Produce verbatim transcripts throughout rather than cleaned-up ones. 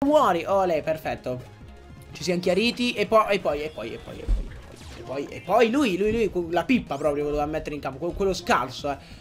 Muori, olè, perfetto. Ci siamo chiariti e poi, e poi, e poi, e poi, e poi, e poi, e poi lui, lui, lui, la pippa proprio voleva mettere in campo, quello scarso, eh.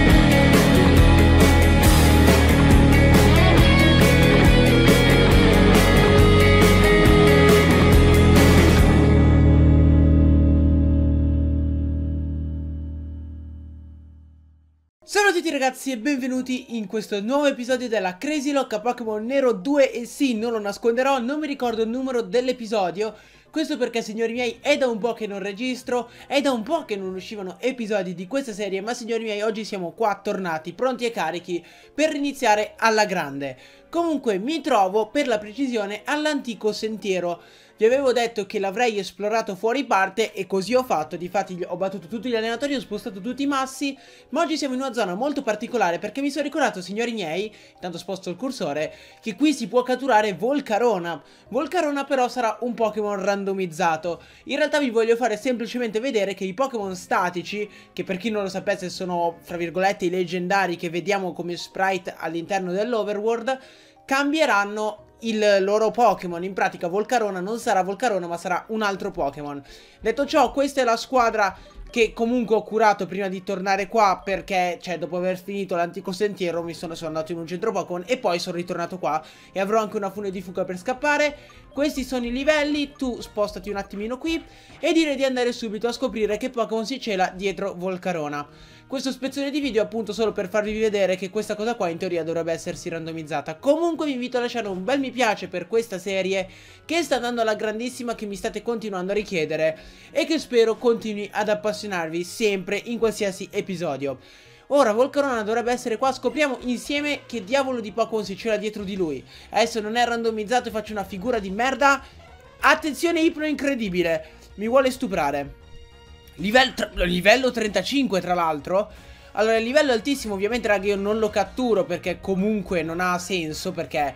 Ciao a tutti ragazzi e benvenuti in questo nuovo episodio della Crazy Lock a Pokémon Nero due. E sì, non lo nasconderò, non mi ricordo il numero dell'episodio. Questo perché, signori miei, è da un po' che non registro, è da un po' che non uscivano episodi di questa serie. Ma signori miei, oggi siamo qua tornati, pronti e carichi per iniziare alla grande. Comunque mi trovo, per la precisione, all'antico sentiero. Vi avevo detto che l'avrei esplorato fuori parte e così ho fatto. Difatti ho battuto tutti gli allenatori, ho spostato tutti i massi. Ma oggi siamo in una zona molto particolare perché mi sono ricordato, signori miei, intanto sposto il cursore, che qui si può catturare Volcarona. Volcarona però sarà un Pokémon randomizzato. In realtà vi voglio fare semplicemente vedere che i Pokémon statici, che per chi non lo sapesse sono fra virgolette i leggendari che vediamo come sprite all'interno dell'Overworld, cambieranno il loro Pokémon. In pratica Volcarona non sarà Volcarona ma sarà un altro Pokémon. Detto ciò, questa è la squadra che comunque ho curato prima di tornare qua, perché, cioè, dopo aver finito l'antico sentiero mi sono, sono andato in un centro Pokémon e poi sono ritornato qua e avrò anche una fune di fuga per scappare. Questi sono i livelli, tu spostati un attimino qui e direi di andare subito a scoprire che Pokémon si cela dietro Volcarona. Questo spezzone di video appunto solo per farvi vedere che questa cosa qua in teoria dovrebbe essersi randomizzata. Comunque vi invito a lasciare un bel mi piace per questa serie che sta andando alla grandissima, che mi state continuando a richiedere e che spero continui ad appassionarvi sempre in qualsiasi episodio. Ora Volcarona dovrebbe essere qua, scopriamo insieme che diavolo di Pokémon si cela dietro di lui. Adesso non è randomizzato e faccio una figura di merda. Attenzione, ipno incredibile, mi vuole stuprare. Livello, livello trentacinque tra l'altro. Allora il livello altissimo ovviamente raga io non lo catturo perché comunque non ha senso, perché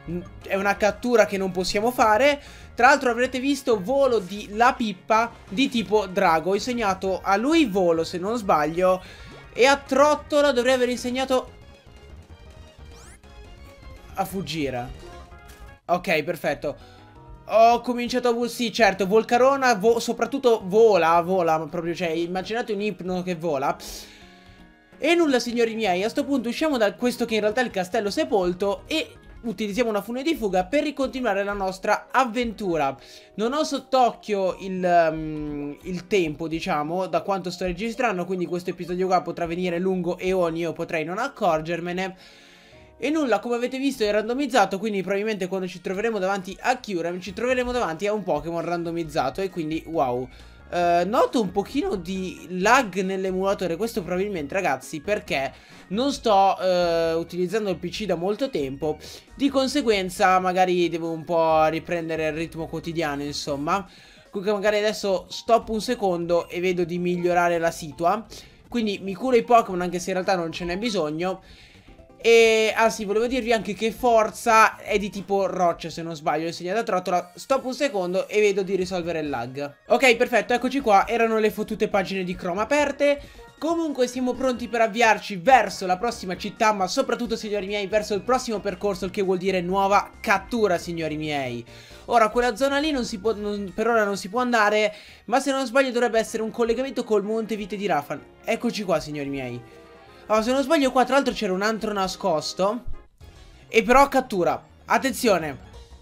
è una cattura che non possiamo fare. Tra l'altro avrete visto volo di La Pippa di tipo drago. Ho insegnato a lui volo se non sbaglio, e a Trottola dovrei aver insegnato a fuggire. Ok, perfetto. Ho cominciato a volare, sì certo, Volcarona vo soprattutto vola, vola proprio, cioè immaginate un ipno che vola. E nulla signori miei, a sto punto usciamo da questo che in realtà è il castello sepolto e utilizziamo una fune di fuga per ricontinuare la nostra avventura. Non ho sott'occhio il, um, il tempo, diciamo, da quanto sto registrando, quindi questo episodio qua potrà venire lungo e ogni io potrei non accorgermene. E nulla, come avete visto è randomizzato, quindi probabilmente quando ci troveremo davanti a Kyurem ci troveremo davanti a un Pokémon randomizzato e quindi wow. Uh, noto un pochino di lag nell'emulatore, questo probabilmente ragazzi perché non sto uh, utilizzando il P C da molto tempo, di conseguenza magari devo un po' riprendere il ritmo quotidiano, insomma. Comunque magari adesso stop un secondo e vedo di migliorare la situa, quindi mi curo i Pokémon anche se in realtà non ce n'è bisogno. E anzi volevo dirvi anche che forza è di tipo roccia se non sbaglio, ho insegnato a Trottola. Stop un secondo e vedo di risolvere il lag. Ok perfetto, eccoci qua, erano le fottute pagine di Chrome aperte. Comunque siamo pronti per avviarci verso la prossima città, ma soprattutto signori miei verso il prossimo percorso, il che vuol dire nuova cattura signori miei. Ora quella zona lì non si può, non, per ora non si può andare, ma se non sbaglio dovrebbe essere un collegamento col Monte Vite di Rafan. Eccoci qua signori miei. Allora, se non sbaglio qua tra l'altro c'era un altro nascosto. E però cattura. Attenzione.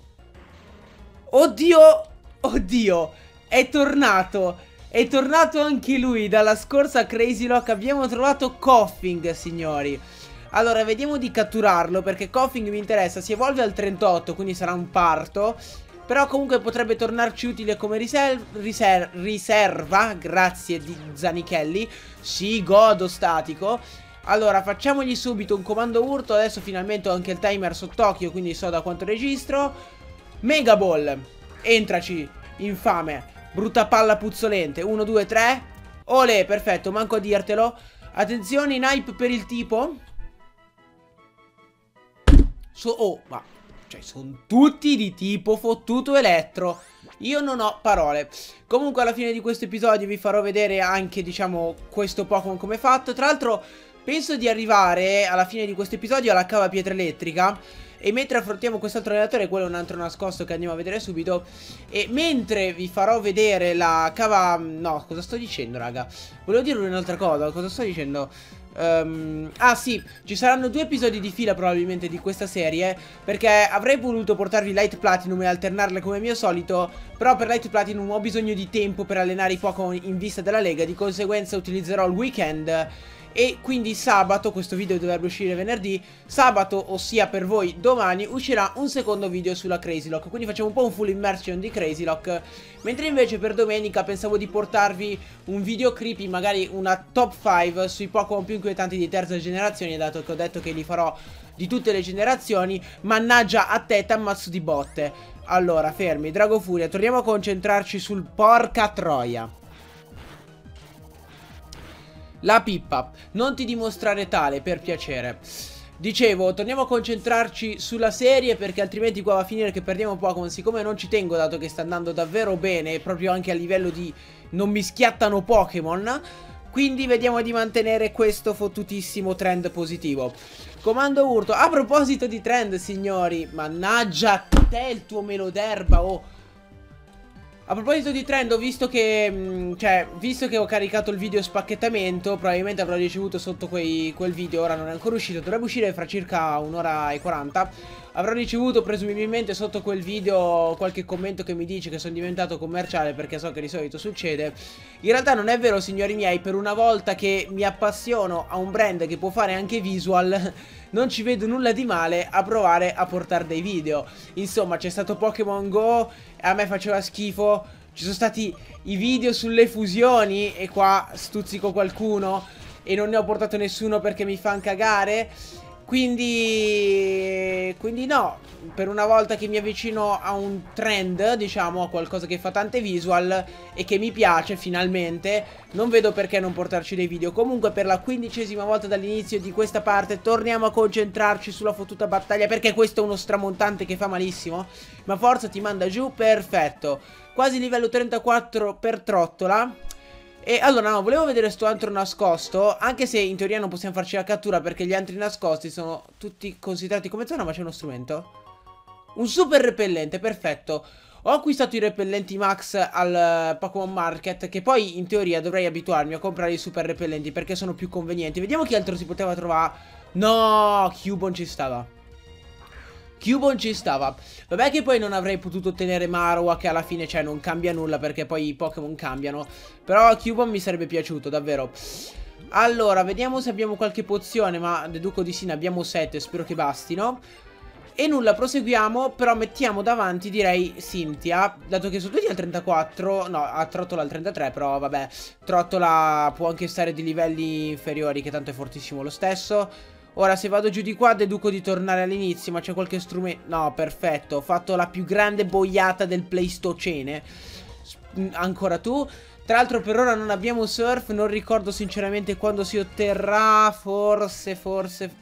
Oddio. Oddio. È tornato. È tornato anche lui dalla scorsa Crazy Lock. Abbiamo trovato Koffing, signori. Allora, vediamo di catturarlo perché Koffing mi interessa. Si evolve al trentotto, quindi sarà un parto. Però comunque potrebbe tornarci utile come riser riser riserva. Grazie di Zanichelli. Sì, godo statico. Allora facciamogli subito un comando urto. Adesso finalmente ho anche il timer sott'occhio, quindi so da quanto registro. Mega Ball. Entraci, infame. Brutta palla puzzolente. uno, due, tre. Olè, perfetto, manco a dirtelo. Attenzione, in hype per il tipo. So oh, ma cioè sono tutti di tipo fottuto elettro. Io non ho parole. Comunque alla fine di questo episodio vi farò vedere anche, diciamo, questo Pokémon come è fatto. Tra l'altro penso di arrivare alla fine di questo episodio alla cava pietra elettrica E mentre affrontiamo quest'altro allenatore, quello è un altro nascosto che andiamo a vedere subito. E mentre vi farò vedere la cava... No, cosa sto dicendo, raga? Volevo dire un'altra cosa, cosa sto dicendo? Um, ah sì, ci saranno due episodi di fila probabilmente di questa serie, perché avrei voluto portarvi Light Platinum e alternarle come mio solito, però per Light Platinum ho bisogno di tempo per allenare i Pokémon in vista della lega. Di conseguenza utilizzerò il weekend. E quindi sabato, questo video dovrebbe uscire venerdì, sabato, ossia per voi domani, uscirà un secondo video sulla Crazy Lock. Quindi facciamo un po' un full immersion di Crazy Lock. Mentre invece per domenica pensavo di portarvi un video creepy, magari una top cinque sui Pokémon più inquietanti di terza generazione, dato che ho detto che li farò di tutte le generazioni. Mannaggia a te, t'ammazzo di botte. Allora, fermi, Dragofuria, torniamo a concentrarci sul porca troia. La pippa, non ti dimostrare tale, per piacere. Dicevo, torniamo a concentrarci sulla serie, perché altrimenti qua va a finire che perdiamo Pokémon. Siccome non ci tengo, dato che sta andando davvero bene, proprio anche a livello di non mi schiattano Pokémon, quindi vediamo di mantenere questo fottutissimo trend positivo. Comando urto. A proposito di trend, signori, mannaggia te il tuo meloderba, oh. A proposito di trend, ho visto che, mh, cioè, visto che ho caricato il video spacchettamento, probabilmente avrò ricevuto sotto quei, quel video, ora non è ancora uscito, dovrebbe uscire fra circa un'ora e quaranta. Avrò ricevuto presumibilmente sotto quel video qualche commento che mi dice che sono diventato commerciale, perché so che di solito succede. In realtà non è vero, signori miei, per una volta che mi appassiono a un brand che può fare anche visual, non ci vedo nulla di male a provare a portare dei video. Insomma, c'è stato Pokémon Go, a me faceva schifo. Ci sono stati i video sulle fusioni, e qua stuzzico qualcuno e non ne ho portato nessuno perché mi fan cagare. Quindi Quindi no, per una volta che mi avvicino a un trend, diciamo, a qualcosa che fa tante visual e che mi piace finalmente, non vedo perché non portarci dei video. Comunque per la quindicesima volta dall'inizio di questa parte torniamo a concentrarci sulla fottuta battaglia, perché questo è uno stramontante che fa malissimo. Ma forza, ti manda giù, perfetto. Quasi livello trentaquattro per Trottola. E allora no, volevo vedere sto altro nascosto, anche se in teoria non possiamo farci la cattura perché gli altri nascosti sono tutti considerati come zona. Ma c'è uno strumento? Un super repellente, perfetto. Ho acquistato i repellenti max al Pokémon Market, che poi in teoria dovrei abituarmi a comprare i super repellenti perché sono più convenienti. Vediamo chi altro si poteva trovare. No, Cubone ci stava. Cubone ci stava. Vabbè che poi non avrei potuto ottenere Marowak, che alla fine, cioè, non cambia nulla perché poi i Pokémon cambiano. Però Cubone mi sarebbe piaciuto, davvero. Allora, vediamo se abbiamo qualche pozione, ma deduco di sì, ne abbiamo sette, spero che bastino. E nulla, proseguiamo, però mettiamo davanti, direi, Cynthia, dato che sono tutti al trentaquattro, no, a Trottola al trentatré, però vabbè, Trottola può anche stare di livelli inferiori, che tanto è fortissimo lo stesso. Ora se vado giù di qua deduco di tornare all'inizio, ma c'è qualche strumento... No, perfetto, ho fatto la più grande boiata del Pleistocene. Ancora tu. Tra l'altro per ora non abbiamo Surf, non ricordo sinceramente quando si otterrà, forse, forse...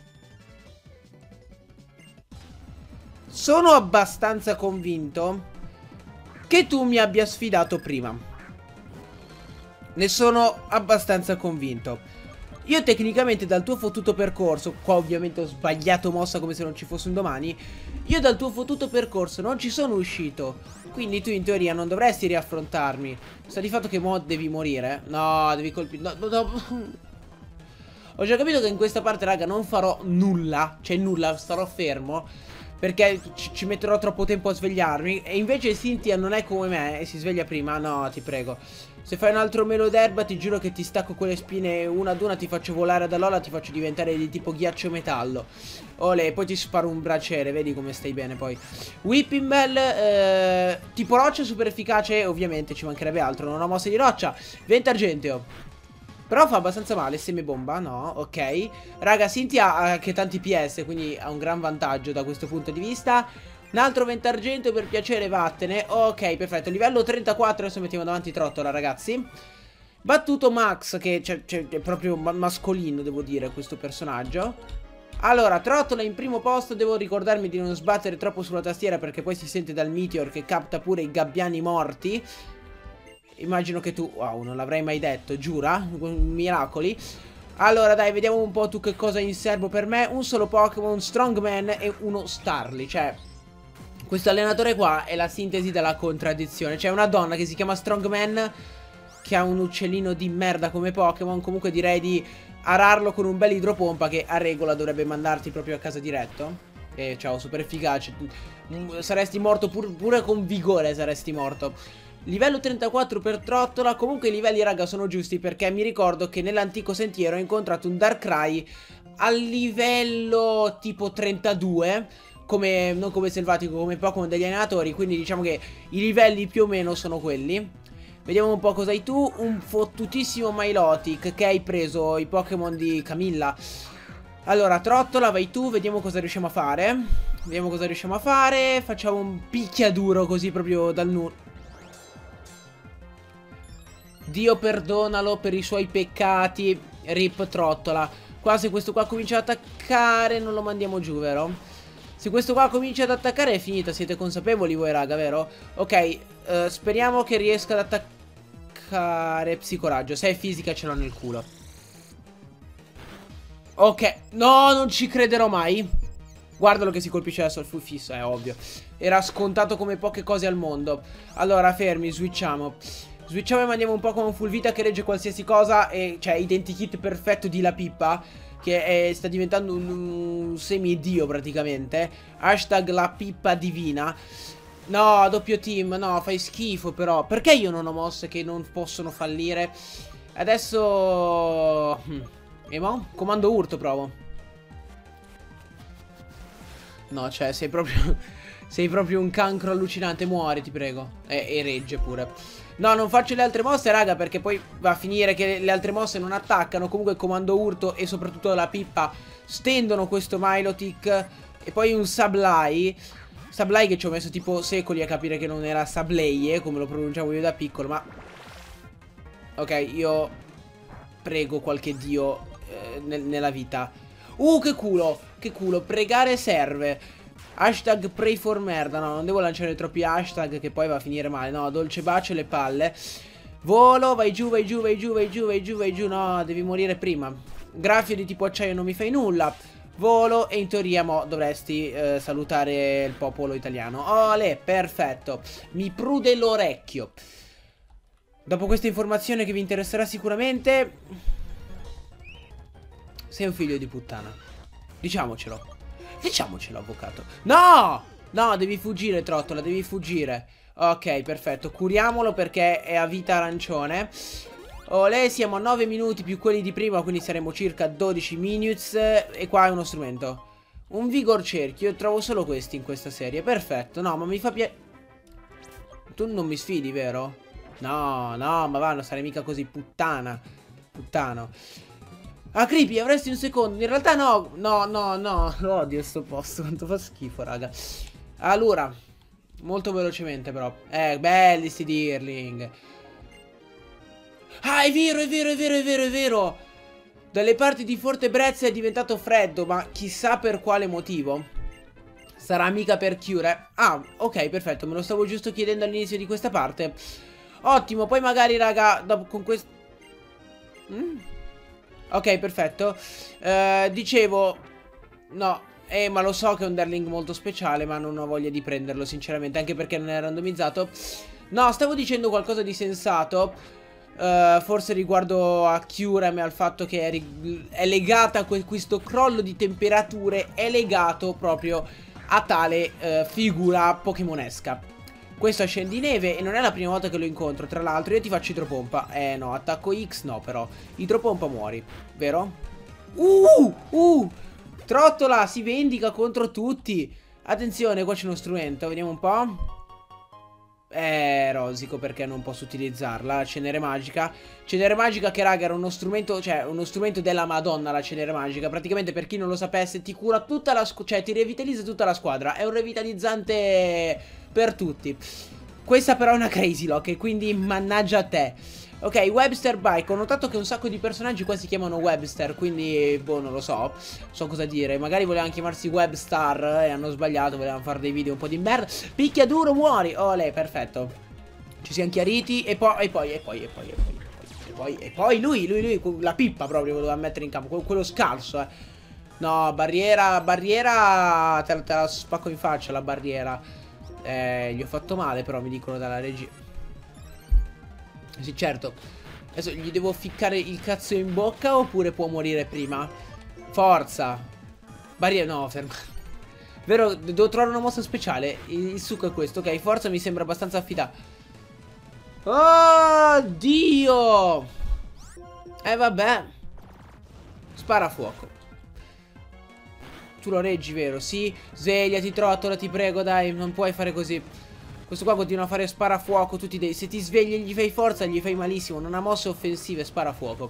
Sono abbastanza convinto che tu mi abbia sfidato prima. Ne sono abbastanza convinto. Io tecnicamente dal tuo fottuto percorso, qua ovviamente ho sbagliato mossa come se non ci fosse un domani, io dal tuo fottuto percorso non ci sono uscito, quindi tu in teoria non dovresti riaffrontarmi. Sta di fatto che mo devi morire. No, devi colpire, no, no, no. Ho già capito che in questa parte, raga, non farò nulla, cioè nulla, starò fermo, perché ci, ci metterò troppo tempo a svegliarmi. E invece Cynthia non è come me e si sveglia prima. No, ti prego. Se fai un altro melo d'erba ti giuro che ti stacco quelle spine una ad una, ti faccio volare da Lola, ti faccio diventare di tipo ghiaccio metallo. Olè, poi ti sparo un braciere, vedi come stai bene poi. Whipping Bell, eh, tipo roccia super efficace, ovviamente ci mancherebbe altro, non ho mosse di roccia. Vento argenteo. Però fa abbastanza male, semibomba, no, ok. Raga, Cynthia ha anche tanti P S, quindi ha un gran vantaggio da questo punto di vista. Un altro vento argento, per piacere, vattene. Ok, perfetto, livello trentaquattro, adesso mettiamo davanti Trottola, ragazzi. Battuto Max, che cioè, cioè, è proprio ma mascolino, devo dire, questo personaggio. Allora, Trottola in primo posto, devo ricordarmi di non sbattere troppo sulla tastiera perché poi si sente dal Meteor che capta pure i gabbiani morti. Immagino che tu... Wow, non l'avrei mai detto, giura? Miracoli. Allora dai, vediamo un po' tu che cosa hai in serbo per me. Un solo Pokémon, Strongman e uno Starly. Cioè, questo allenatore qua è la sintesi della contraddizione. C'è una donna che si chiama Strongman, che ha un uccellino di merda come Pokémon. Comunque direi di ararlo con un bel idropompa, che a regola dovrebbe mandarti proprio a casa diretto. E ciao, super efficace. Saresti morto pur, pure con vigore, saresti morto. Livello trentaquattro per Trottola. Comunque i livelli, raga, sono giusti, perché mi ricordo che nell'antico sentiero ho incontrato un Darkrai al livello tipo trentadue, come, non come selvatico, come Pokémon degli allenatori. Quindi diciamo che i livelli più o meno sono quelli. Vediamo un po' cosa hai tu. Un fottutissimo Milotic, che hai preso i Pokémon di Camilla. Allora, Trottola, vai tu, vediamo cosa riusciamo a fare. Vediamo cosa riusciamo a fare. Facciamo un picchiaduro così proprio dal nulla. Dio perdonalo per i suoi peccati. Rip Trottola. Qua se questo qua comincia ad attaccare non lo mandiamo giù, vero? Se questo qua comincia ad attaccare è finita. Siete consapevoli voi, raga, vero? Ok, uh, speriamo che riesca ad attaccare. Psicoraggio. Se è fisica ce l'ho nel culo. Ok, no, non ci crederò mai. Guardalo che si colpisce adesso al full fisso, è ovvio. Era scontato come poche cose al mondo. Allora, fermi, switchiamo. Switchiamo e mandiamo un po' come un full vita che regge qualsiasi cosa. E cioè, identikit perfetto di La Pippa, che è, sta diventando un, un semidio praticamente. Hashtag La Pippa divina. No, doppio team, no, fai schifo però. Perché io non ho mosse che non possono fallire? Adesso... Hm. E mo? Comando urto provo. No, cioè, sei proprio... sei proprio un cancro allucinante. Muori, ti prego. E, e regge pure. No, non faccio le altre mosse, raga, perché poi va a finire che le altre mosse non attaccano. Comunque il comando urto e soprattutto La Pippa stendono questo Milotic. E poi un Sableye. Sableye che ci ho messo tipo secoli a capire che non era Sableie, come lo pronunciavo io da piccolo, ma... Ok, io prego qualche dio eh, nel, nella vita. Uh, che culo, che culo, pregare serve. Hashtag pray for merda. No, non devo lanciare troppi hashtag che poi va a finire male. No, dolce bacio le palle. Volo, vai giù, vai giù, vai giù, vai giù, vai giù, vai giù. No, devi morire prima. Graffio di tipo acciaio non mi fai nulla. Volo e in teoria mo dovresti eh, salutare il popolo italiano. Olè, perfetto. Mi prude l'orecchio. Dopo questa informazione che vi interesserà sicuramente, sei un figlio di puttana. Diciamocelo. Diciamocelo, avvocato. No! No, devi fuggire, Trottola, devi fuggire. Ok, perfetto. Curiamolo perché è a vita arancione. Olè, siamo a nove minuti più quelli di prima, quindi saremo circa dodici minutes. E qua è uno strumento. Un vigor cerchio. Io trovo solo questi in questa serie. Perfetto. No, ma mi fa piacere. Tu non mi sfidi, vero? No, no, ma va, non sarei mica così puttana. Puttano. Ah, Creepy, avresti un secondo. In realtà no, no, no, no. Lo odio sto posto, quanto fa schifo, raga. Allora, molto velocemente però. Eh, belli sti Dirling. Ah, è vero, è vero, è vero, è vero, è vero. Dalle parti di Forte Brezza è diventato freddo, ma chissà per quale motivo. Sarà mica per Cure. Ah, ok, perfetto, me lo stavo giusto chiedendo all'inizio di questa parte. Ottimo, poi magari, raga, dopo con questo... Mm. Ok, perfetto. uh, Dicevo... No, eh, ma lo so che è un Darling molto speciale, ma non ho voglia di prenderlo, sinceramente, anche perché non è randomizzato. No, stavo dicendo qualcosa di sensato. uh, Forse riguardo a Kyurem e al fatto che è, è legata a que questo crollo di temperature. È legato proprio a tale uh, figura pokémonesca. Questo è Scendineve e non è la prima volta che lo incontro. Tra l'altro io ti faccio idropompa. Eh no, attacco X no però. Idropompa muori, vero? Uh, uh Trottola si vendica contro tutti. Attenzione, qua c'è uno strumento, vediamo un po'. Eh, rosico perché non posso utilizzarla. Cenere magica. Cenere magica che raga era uno strumento, cioè uno strumento della Madonna la cenere magica. Praticamente per chi non lo sapesse ti cura tutta la squadra, cioè ti revitalizza tutta la squadra. È un revitalizzante per tutti. Questa però è una Crazy Lock e quindi mannaggia a te. Ok, Webster Bike. Ho notato che un sacco di personaggi qua si chiamano Webster, quindi boh, non lo so. So cosa dire. Magari volevano chiamarsi Webstar e hanno sbagliato, volevano fare dei video un po' di merda. Picchia duro, muori. Olè, perfetto. Ci siamo chiariti e poi, e poi, e poi, e poi, e poi, e poi, poi, e poi lui, lui, lui, la pippa proprio voleva mettere in campo, quello, quello scarso, eh. No, barriera, barriera, te, te la spacco in faccia la barriera. Eh, gli ho fatto male però, mi dicono dalla regia. Sì, certo. Adesso gli devo ficcare il cazzo in bocca oppure può morire prima? Forza. Barriera, no, ferma. Vero, devo trovare una mossa speciale. Il, il succo è questo, ok, forza mi sembra abbastanza affidata. Oh, Dio. Eh, vabbè. Spara a fuoco. Tu lo reggi, vero? Sì? Svegliati, trottola, ti prego, dai, non puoi fare così. Questo qua continua a fare sparafuoco tutti dei... Se ti svegli e gli fai forza, gli fai malissimo. Non ha mosse offensive, sparafuoco.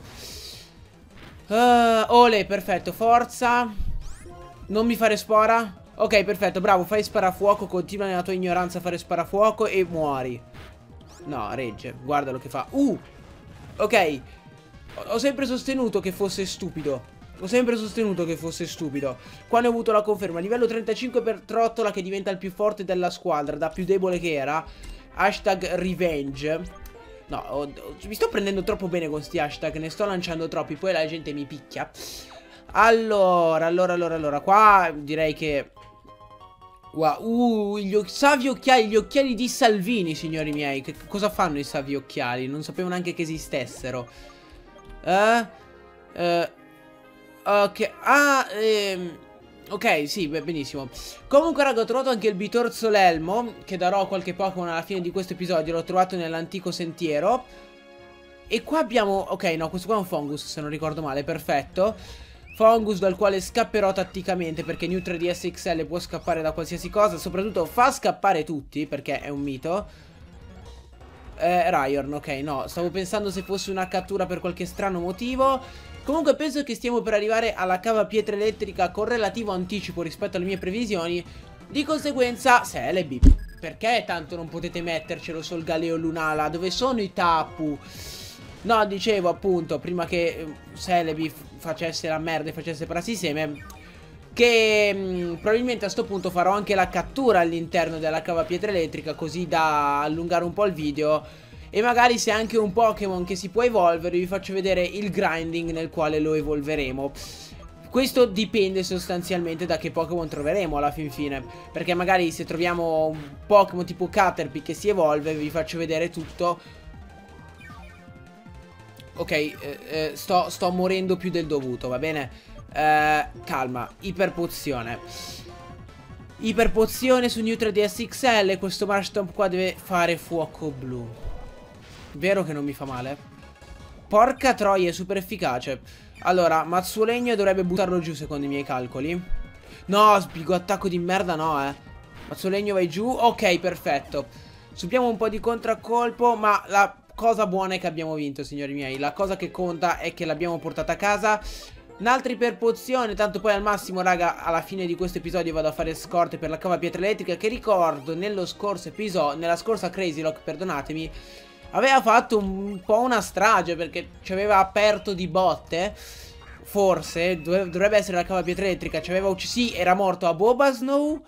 uh, Ole, perfetto, forza. Non mi fare spora. Ok, perfetto, bravo, fai sparafuoco. Continua nella tua ignoranza a fare sparafuoco e muori. No, regge, guarda lo che fa. Uh, ok. Ho sempre sostenuto che fosse stupido. Ho sempre sostenuto che fosse stupido. Qua ne ho avuto la conferma. Livello trentacinque per Trottola, che diventa il più forte della squadra, da più debole che era. Hashtag revenge. No, ho, ho, mi sto prendendo troppo bene con sti hashtag. Ne sto lanciando troppi, poi la gente mi picchia. Allora, allora, allora, allora. Qua direi che... Wow, uh, gli savi occhiali, gli occhiali di Salvini, signori miei. Che cosa fanno i savi occhiali? Non sapevo neanche che esistessero. Eh? Eh... Ok, ah, ehm, ok, sì, beh, benissimo. Comunque raga, ho trovato anche il bitorzo l'elmo, che darò a qualche Pokémon alla fine di questo episodio. L'ho trovato nell'antico sentiero. E qua abbiamo, ok, no, questo qua è un Fungus, se non ricordo male, perfetto. Fungus dal quale scapperò tatticamente, perché New tre D S X L può scappare da qualsiasi cosa. Soprattutto fa scappare tutti, perché è un mito. Eh, Raiorn, ok, no, stavo pensando se fosse una cattura per qualche strano motivo. Comunque penso che stiamo per arrivare alla cava pietra elettrica con relativo anticipo rispetto alle mie previsioni. Di conseguenza, Celebi. Perché tanto non potete mettercelo sul Galeo Lunala? Dove sono i Tapu? No, dicevo appunto, prima che Celebi facesse la merda e facesse Prassiseme, che mh, probabilmente a sto punto farò anche la cattura all'interno della cava pietra elettrica, così da allungare un po' il video. E magari se anche un Pokémon che si può evolvere, vi faccio vedere il grinding nel quale lo evolveremo. Questo dipende sostanzialmente da che Pokémon troveremo alla fin fine, perché magari se troviamo un Pokémon tipo Caterpie che si evolve, vi faccio vedere tutto. Ok, eh, eh, sto, sto morendo più del dovuto, va bene? Eh, calma, iperpozione. Iperpozione su New tre D S X L. Questo Marshtomp qua deve fare fuoco blu. Vero che non mi fa male? Porca troia, è super efficace. Allora, Mazzulegno dovrebbe buttarlo giù secondo i miei calcoli. No, spigo attacco di merda no, eh. Mazzulegno vai giù. Ok, perfetto. Subiamo un po' di contraccolpo, ma la cosa buona è che abbiamo vinto, signori miei. La cosa che conta è che l'abbiamo portata a casa. Un'altra iperpozione, tanto poi al massimo, raga, alla fine di questo episodio vado a fare scorte per la cava pietra elettrica, che ricordo nello scorso episodio, nella scorsa Crazy Lock, perdonatemi, aveva fatto un po' una strage perché ci aveva aperto di botte. Forse dovrebbe essere la cava pietra elettrica. Ci aveva ucciso. Sì, era morto a Bobasnow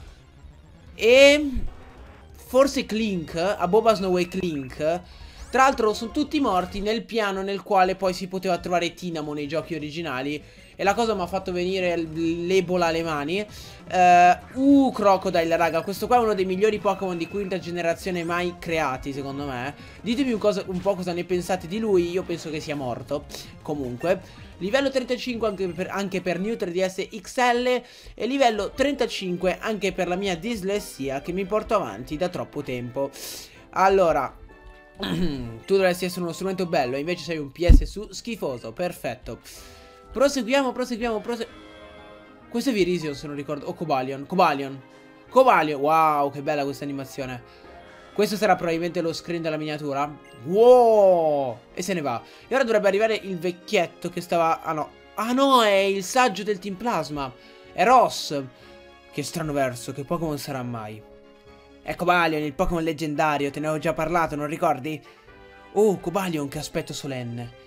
e forse Clink. A Bobasnow e Clink. Tra l'altro sono tutti morti nel piano nel quale poi si poteva trovare Tinamo nei giochi originali. E la cosa mi ha fatto venire l'ebola alle mani. Uh, uh, Crocodile, raga. Questo qua è uno dei migliori Pokémon di quinta generazione mai creati, secondo me. Ditemi un, cosa, un po' cosa ne pensate di lui. Io penso che sia morto. Comunque, livello trentacinque anche per, anche per New tre D S X L. E livello trentacinque anche per la mia dislessia, che mi porto avanti da troppo tempo. Allora, tu dovresti essere uno strumento bello, invece sei un P S su schifoso. Perfetto. Proseguiamo, proseguiamo, proseguiamo. Questo è Virizion, se non ricordo. O oh, Cobalion, Cobalion Cobalion, wow, che bella questa animazione. Questo sarà probabilmente lo screen della miniatura. Wow. E se ne va. E ora dovrebbe arrivare il vecchietto che stava... Ah no, ah no, è il saggio del Team Plasma. È Ross. Che strano verso, che Pokémon sarà mai? È Cobalion, il Pokémon leggendario, te ne ho già parlato, non ricordi? Oh, Cobalion, che aspetto solenne.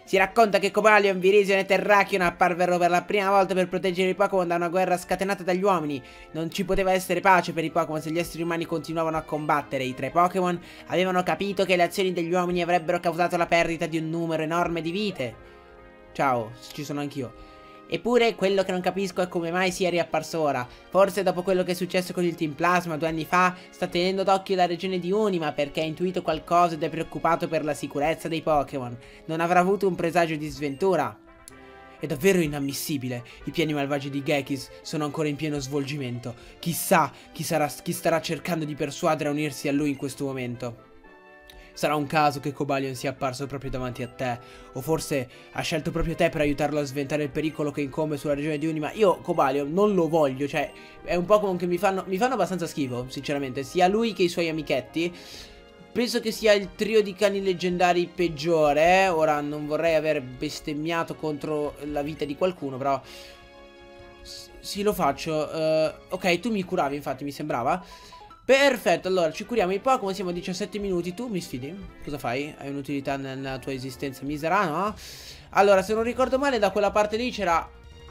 Si racconta che Cobalion, Virizion e Terrakion apparvero per la prima volta per proteggere i Pokémon da una guerra scatenata dagli uomini. Non ci poteva essere pace per i Pokémon se gli esseri umani continuavano a combattere. I tre Pokémon avevano capito che le azioni degli uomini avrebbero causato la perdita di un numero enorme di vite. Ciao, ci sono anch'io. Eppure quello che non capisco è come mai sia riapparso ora. Forse dopo quello che è successo con il Team Plasma due anni fa sta tenendo d'occhio la regione di Unima perché ha intuito qualcosa ed è preoccupato per la sicurezza dei Pokémon. Non avrà avuto un presagio di sventura. È davvero inammissibile. I piani malvagi di Gekis sono ancora in pieno svolgimento. Chissà chi, sarà, chi starà cercando di persuadere a unirsi a lui in questo momento. Sarà un caso che Cobalion sia apparso proprio davanti a te. O forse ha scelto proprio te per aiutarlo a sventare il pericolo che incombe sulla regione di Unima. Io Cobalion non lo voglio. Cioè è un Pokémon che mi fanno, mi fanno abbastanza schifo, sinceramente. Sia lui che i suoi amichetti. Penso che sia il trio di cani leggendari peggiore, eh? Ora non vorrei aver bestemmiato contro la vita di qualcuno, però sì, lo faccio. uh, Ok, tu mi curavi, infatti mi sembrava. Perfetto, allora ci curiamo i Pokémon, siamo a diciassette minuti. Tu mi sfidi? Cosa fai? Hai un'utilità nella tua esistenza misera, no? Allora, se non ricordo male, da quella parte lì c'era...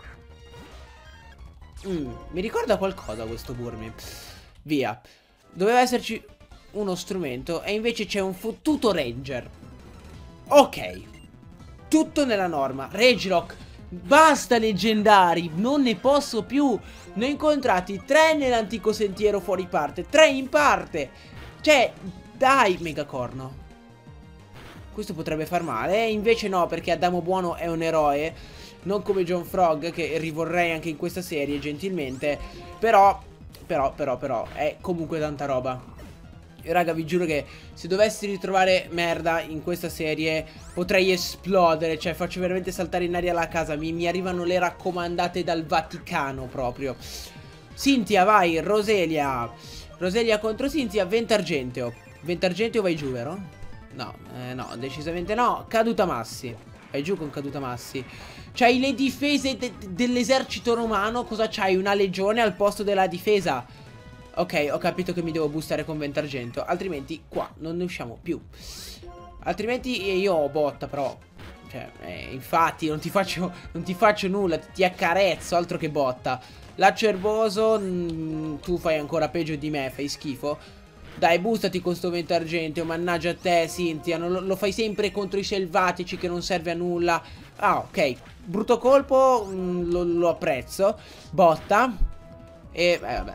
mm, mi ricorda qualcosa questo Burmy. Via. Doveva esserci uno strumento e invece c'è un fottuto Ranger. Ok. Tutto nella norma. Regirock, basta leggendari, non ne posso più. Ne ho incontrati tre nell'antico sentiero fuori parte, tre in parte. Cioè, dai, Megacorno. Questo potrebbe far male, eh? Invece no, perché Adamo Buono è un eroe. Non come John Frog, che rivorrei anche in questa serie, gentilmente. Però, però, però, però, è comunque tanta roba. Raga, vi giuro che se dovessi ritrovare merda in questa serie potrei esplodere. Cioè faccio veramente saltare in aria la casa. Mi, mi arrivano le raccomandate dal Vaticano proprio. Cinzia, vai, Roselia. Roselia contro Cinzia, Ventargenteo. Ventargenteo vai giù, vero? No, eh, no, decisamente no. Caduta Massi. Vai giù con Caduta Massi. C'hai le difese de dell'esercito romano. Cosa c'hai? Una legione al posto della difesa. Ok, ho capito che mi devo boostare con Ventargento. Altrimenti qua non ne usciamo più. Altrimenti io ho botta, però. Cioè, eh, infatti non ti faccio non ti faccio nulla. Ti accarezzo, altro che botta. L'acerboso, mh, tu fai ancora peggio di me. Fai schifo. Dai, boostati con sto Ventargento. Mannaggia a te, Cinzia. Non lo, lo fai sempre contro i selvatici che non serve a nulla. Ah, ok. Brutto colpo, mh, lo, lo apprezzo. Botta. E, eh, vabbè.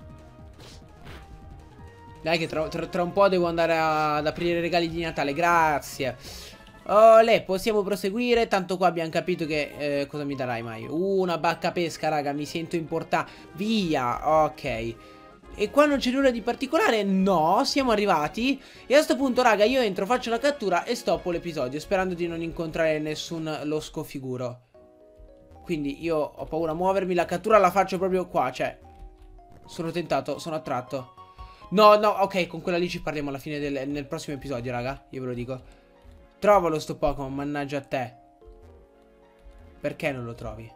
Dai che tra, tra, tra un po' devo andare a, ad aprire i regali di Natale. Grazie. Olè, possiamo proseguire. Tanto qua abbiamo capito che... Eh, cosa mi darai mai? Uh, una bacca pesca, raga. Mi sento importante. Via. Ok. E qua non c'è nulla di particolare? No, siamo arrivati. E a sto punto, raga, io entro, faccio la cattura e stoppo l'episodio, sperando di non incontrare nessun losco figuro. Quindi io ho paura a muovermi. La cattura la faccio proprio qua. Cioè, sono tentato, sono attratto. No, no, ok, con quella lì ci parliamo alla fine del nel prossimo episodio, raga. Io ve lo dico. Trovalo sto Pokémon, mannaggia a te. Perché non lo trovi?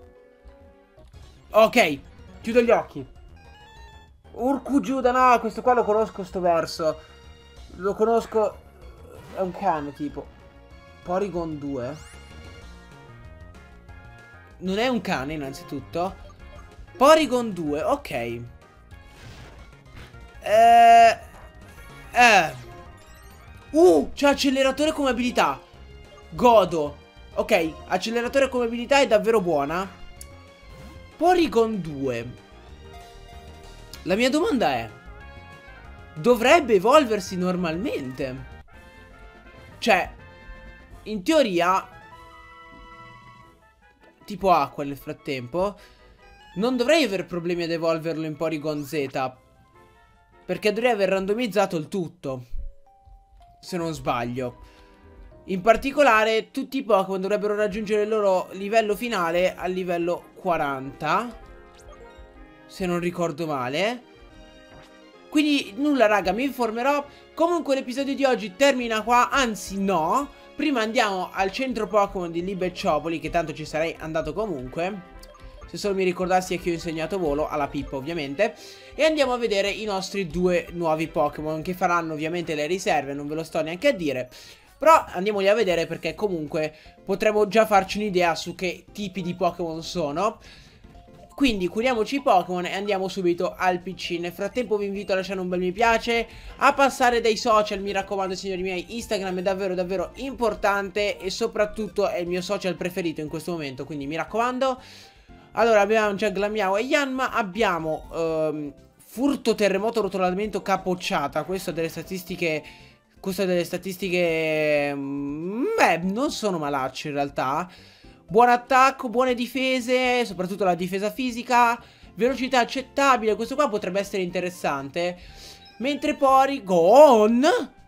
Ok, chiudo gli occhi. Urku Giuda, no, questo qua lo conosco sto verso. Lo conosco. È un cane tipo. Porygon due. Non è un cane innanzitutto. Porygon due, ok. Eh, eh. Uh, c'è acceleratore come abilità. Godo. Ok, acceleratore come abilità è davvero buona. Porygon due. La mia domanda è: dovrebbe evolversi normalmente? Cioè, in teoria, tipo acqua nel frattempo, non dovrei avere problemi ad evolverlo in Porygon Z, perché dovrei aver randomizzato il tutto, se non sbaglio. In particolare, tutti i Pokémon dovrebbero raggiungere il loro livello finale al livello quaranta, se non ricordo male. Quindi nulla, raga, mi informerò. Comunque l'episodio di oggi termina qua, anzi no. Prima andiamo al centro Pokémon di Libecciopoli, che tanto ci sarei andato comunque, se solo mi ricordassi che ho insegnato volo, alla Pippa ovviamente. E andiamo a vedere i nostri due nuovi Pokémon, che faranno ovviamente le riserve, non ve lo sto neanche a dire. Però andiamoli a vedere perché comunque potremo già farci un'idea su che tipi di Pokémon sono. Quindi curiamoci i Pokémon e andiamo subito al P C. Nel frattempo vi invito a lasciare un bel mi piace, a passare dai social, mi raccomando signori miei, Instagram è davvero davvero importante e soprattutto è il mio social preferito in questo momento, quindi mi raccomando. Allora abbiamo già Glameow e Yanma, abbiamo ehm, furto, terremoto, rotolamento, capocciata. Questo ha delle statistiche, questo ha delle statistiche, mm, beh, non sono malacce in realtà. Buon attacco, buone difese, soprattutto la difesa fisica. Velocità accettabile, questo qua potrebbe essere interessante. Mentre Porygon,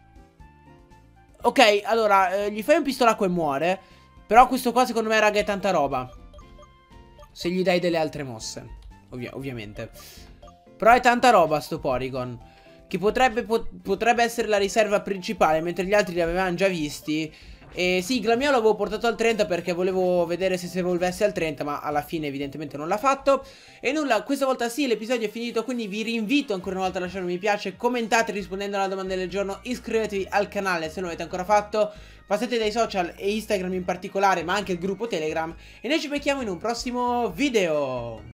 ok, allora, eh, gli fai un pistolacco e muore. Però questo qua secondo me, raga, è tanta roba. Se gli dai delle altre mosse, ovvia ovviamente. Però è tanta roba sto Porygon, che potrebbe, pot potrebbe essere la riserva principale, mentre gli altri li avevamo già visti. E sì, Glameow l'avevo portato al trenta perché volevo vedere se si evolvesse al trenta, ma alla fine evidentemente non l'ha fatto. E nulla, questa volta sì, l'episodio è finito, quindi vi rinvito ancora una volta a lasciare un mi piace, commentate rispondendo alla domanda del giorno, iscrivetevi al canale se non l'avete ancora fatto, passate dai social e Instagram in particolare, ma anche il gruppo Telegram, e noi ci becchiamo in un prossimo video.